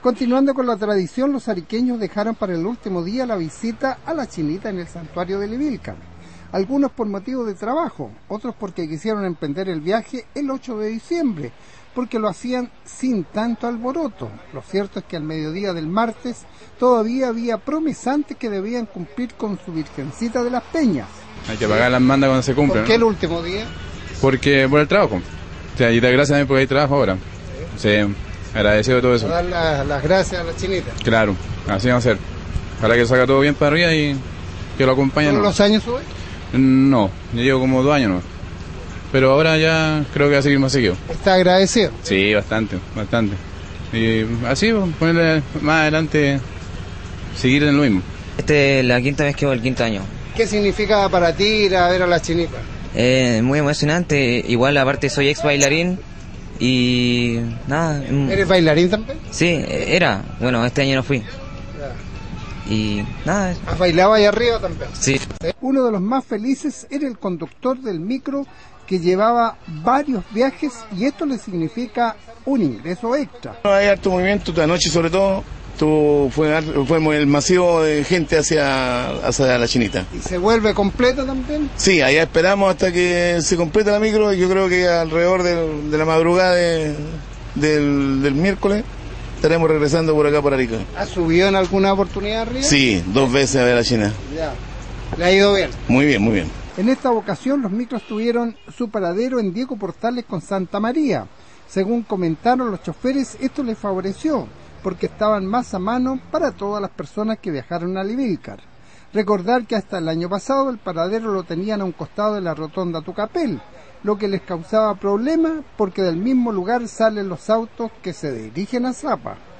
Continuando con la tradición, los ariqueños dejaron para el último día la visita a la Chinita en el santuario de Livilcan. Algunos por motivo de trabajo, otros porque quisieron emprender el viaje el 8 de diciembre, porque lo hacían sin tanto alboroto. Lo cierto es que al mediodía del martes todavía había promesantes que debían cumplir con su Virgencita de las Peñas. Hay que pagar las mandas cuando se cumplen. ¿Por qué ¿no? el último día? Porque por el trabajo. O sea, y da gracias también porque hay trabajo ahora. Sí, agradecido de todo eso. Dar las gracias a la Chinita. Claro, así va a ser. Ojalá que salga todo bien para arriba y que lo acompañen. ¿Todos los años sube? No, yo llevo como 2 años, ¿no? Pero ahora ya creo que va a seguir más seguido. ¿Está agradecido? Sí, bastante. Y así, ponerle más adelante, seguir en lo mismo. Esta es la quinta vez que voy, el quinto año. ¿Qué significa para ti ir a ver a la Chinita? Muy emocionante, igual aparte soy ex bailarín y nada. ¿Eres bailarín también? Sí, era, bueno, este año no fui. Y nada. ¿Has bailado ahí arriba también? Sí. Uno de los más felices era el conductor del micro que llevaba varios viajes y esto le significa un ingreso extra. Hay harto movimiento, esta noche sobre todo, fue el masivo de gente hacia la Chinita. ¿Y se vuelve completa también? Sí, allá esperamos hasta que se complete la micro y yo creo que alrededor de la madrugada del miércoles estaremos regresando por acá por Arica. ¿Ha subido en alguna oportunidad arriba? Sí, 2 veces a ver a China. Ya. ¿Le ha ido bien? Muy bien, muy bien. En esta ocasión los micros tuvieron su paradero en Diego Portales con Santa María. Según comentaron los choferes, esto les favoreció porque estaban más a mano para todas las personas que viajaron a Livilcar. Recordar que hasta el año pasado el paradero lo tenían a un costado de la rotonda Tucapel, lo que les causaba problemas porque del mismo lugar salen los autos que se dirigen a Zapa.